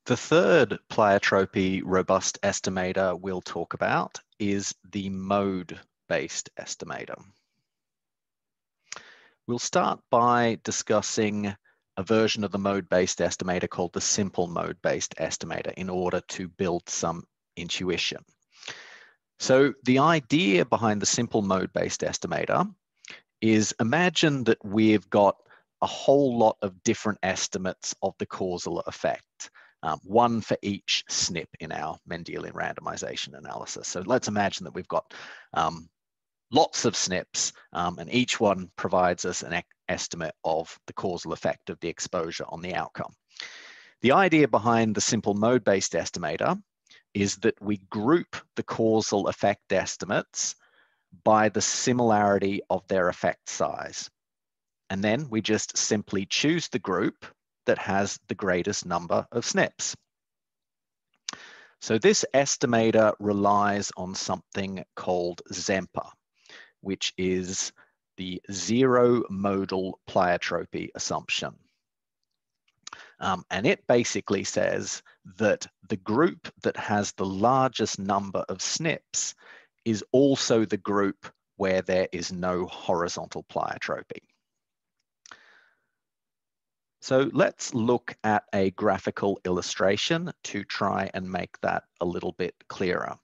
The third pleiotropy robust estimator we'll talk about is the mode-based estimator. We'll start by discussing a version of the mode-based estimator called the simple mode-based estimator in order to build some intuition. So the idea behind the simple mode-based estimator is, imagine that we've got a whole lot of different estimates of the causal effect, one for each SNP in our Mendelian randomization analysis. So let's imagine that we've got lots of SNPs, and each one provides us an estimate of the causal effect of the exposure on the outcome. The idea behind the simple mode-based estimator is that we group the causal effect estimates by the similarity of their effect size. And then we just simply choose the group that has the greatest number of SNPs. So this estimator relies on something called ZEMPA, which is the zero modal pleiotropy assumption. And it basically says that the group that has the largest number of SNPs is also the group where there is no horizontal pleiotropy. So let's look at a graphical illustration to try and make that a little bit clearer.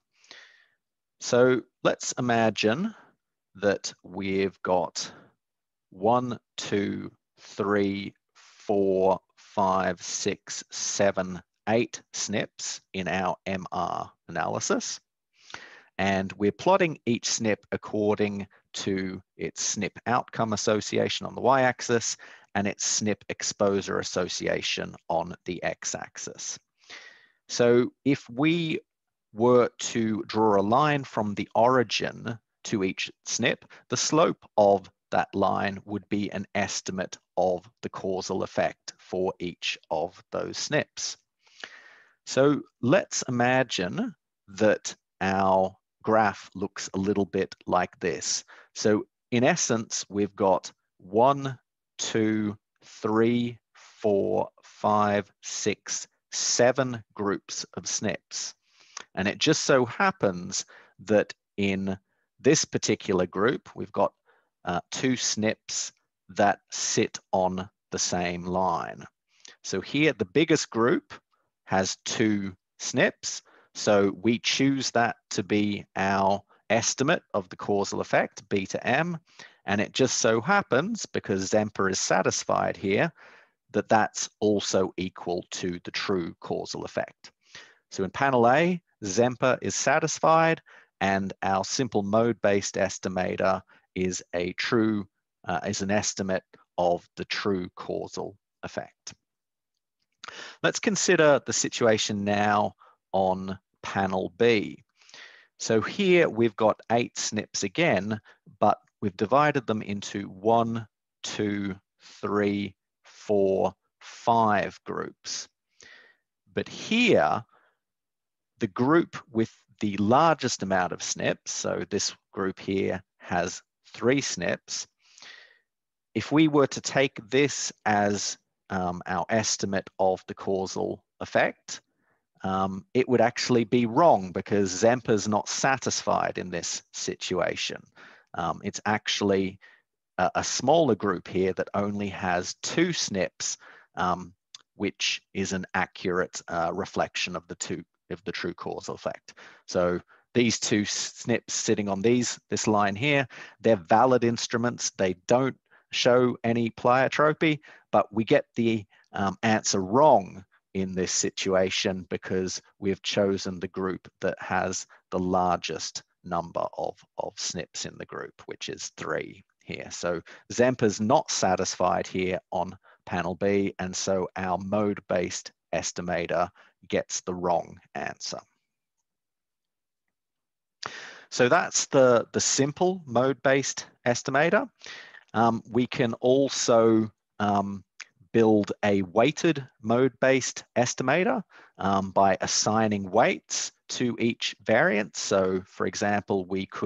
So let's imagine that we've got 1, 2, 3, 4, 5, 6, 7, 8 SNPs in our MR analysis. And we're plotting each SNP according to its SNP outcome association on the y-axis and its SNP exposure association on the x-axis. So if we were to draw a line from the origin to each SNP, the slope of that line would be an estimate of the causal effect for each of those SNPs. So let's imagine that our graph looks a little bit like this. So in essence, we've got 1, 2, 3, 4, 5, 6, 7 groups of SNPs. And it just so happens that in this particular group, we've got 2 SNPs that sit on the same line. So here, the biggest group has 2 SNPs. So we choose that to be our estimate of the causal effect, beta M. And it just so happens, because ZEMPA is satisfied here, that that's also equal to the true causal effect. So in panel A, ZEMPA is satisfied, and our simple mode-based estimator is an estimate of the true causal effect. Let's consider the situation now on panel B. So here we've got 8 SNPs again, but we've divided them into 1, 2, 3, 4, 5 groups. But here, the group with the largest amount of SNPs, so this group here has 3 SNPs. If we were to take this as our estimate of the causal effect, it would actually be wrong, because ZEMPA is not satisfied in this situation. It's actually a smaller group here that only has 2 SNPs, which is an accurate reflection of the true causal effect. So these 2 SNPs sitting on this line here, they're valid instruments. They don't show any pleiotropy, but we get the answer wrong in this situation because we've chosen the group that has the largest number of SNPs in the group, which is 3 here. So ZEMPA is not satisfied here on panel B, and so our mode-based estimator gets the wrong answer. So that's the simple mode-based estimator. We can also build a weighted mode-based estimator by assigning weights to each variant. So for example, we could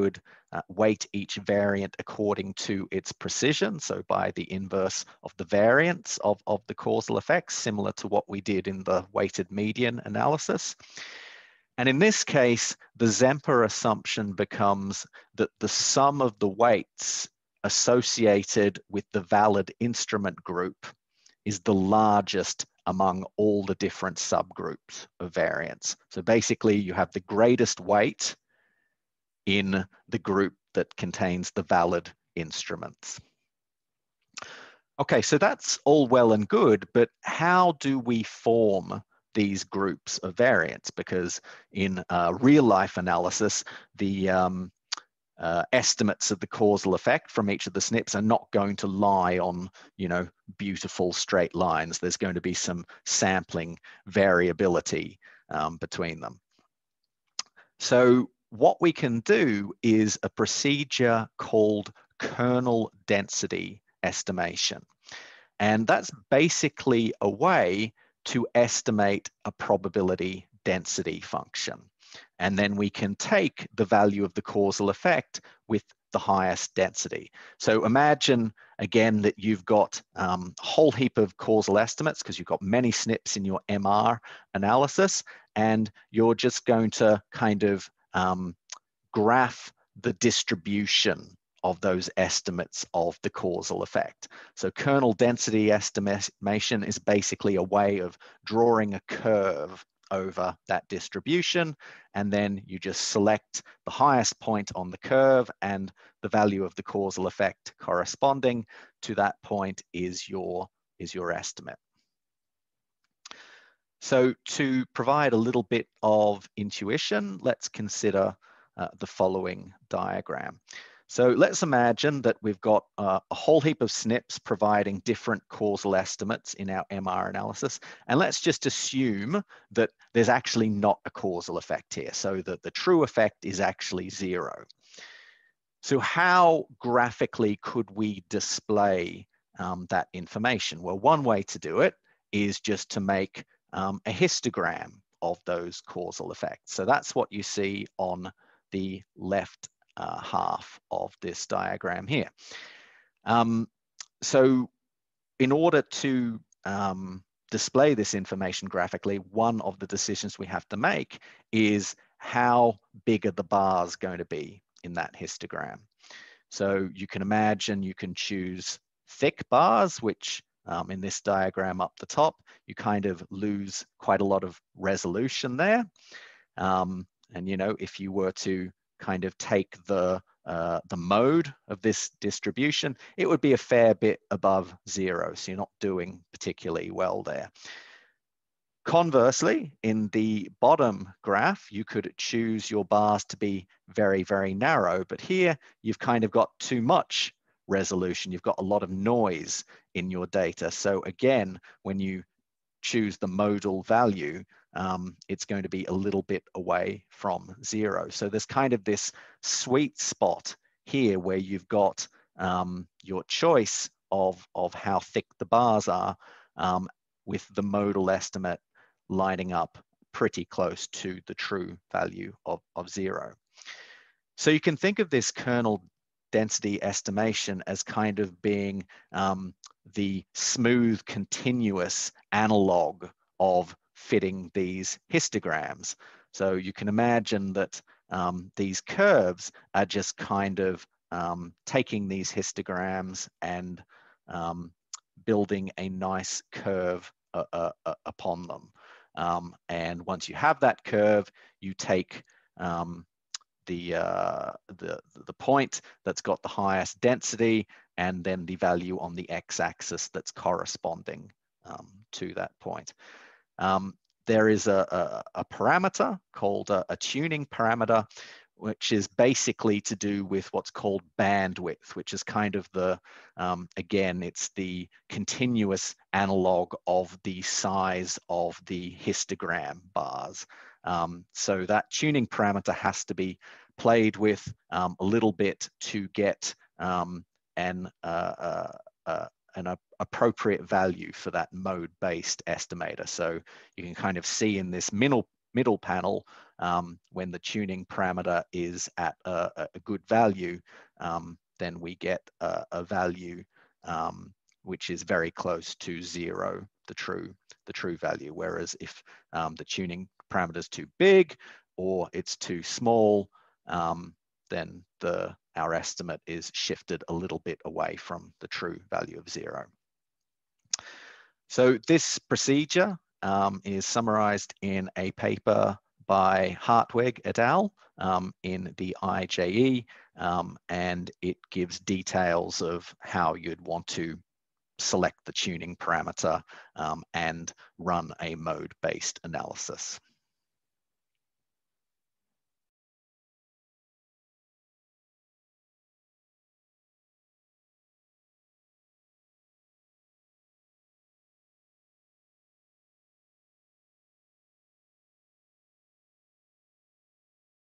weight each variant according to its precision, so by the inverse of the variance of the causal effects, similar to what we did in the weighted median analysis. And in this case, the Zemper assumption becomes that the sum of the weights associated with the valid instrument group is the largest among all the different subgroups of variance. So basically, you have the greatest weight in the group that contains the valid instruments. Okay, so that's all well and good, but how do we form these groups of variance? Because in real life analysis, the estimates of the causal effect from each of the SNPs are not going to lie on, beautiful straight lines. There's going to be some sampling variability between them. So what we can do is a procedure called kernel density estimation. And that's basically a way to estimate a probability density function. And then we can take the value of the causal effect with the highest density. So imagine again that you've got a whole heap of causal estimates because you've got many SNPs in your MR analysis, and you're just going to kind of graph the distribution of those estimates of the causal effect. So kernel density estimation is basically a way of drawing a curve over that distribution, and then you just select the highest point on the curve, and the value of the causal effect corresponding to that point is your estimate. So to provide a little bit of intuition, let's consider the following diagram. So let's imagine that we've got a whole heap of SNPs providing different causal estimates in our MR analysis. And let's just assume that there's actually not a causal effect here, so that the true effect is actually 0. So how graphically could we display that information? Well, one way to do it is just to make a histogram of those causal effects. So that's what you see on the left half of this diagram here. So in order to display this information graphically, one of the decisions we have to make is how big are the bars going to be in that histogram. So you can imagine you can choose thick bars, which in this diagram up the top, you kind of lose quite a lot of resolution there. And if you were to kind of take the mode of this distribution, it would be a fair bit above 0. So you're not doing particularly well there. Conversely, in the bottom graph, you could choose your bars to be very, very narrow, but here you've kind of got too much resolution. You've got a lot of noise in your data. So again, when you choose the modal value, it's going to be a little bit away from 0. So there's kind of this sweet spot here where you've got your choice of how thick the bars are with the modal estimate lining up pretty close to the true value of 0. So you can think of this kernel density estimation as kind of being the smooth, continuous analog of fitting these histograms. So you can imagine that these curves are just kind of taking these histograms and building a nice curve upon them. And once you have that curve, you take the point that's got the highest density, and then the value on the x-axis that's corresponding to that point. There is a parameter called a tuning parameter, which is basically to do with what's called bandwidth, which is kind of the, again, it's the continuous analog of the size of the histogram bars. So that tuning parameter has to be played with a little bit to get an appropriate value for that mode-based estimator. So you can kind of see in this middle panel when the tuning parameter is at a good value, then we get a value which is very close to 0, the true value. Whereas if the tuning parameter is too big or it's too small, then our estimate is shifted a little bit away from the true value of 0. So this procedure is summarized in a paper by Hartwig et al. In the IJE, and it gives details of how you'd want to select the tuning parameter and run a mode-based analysis.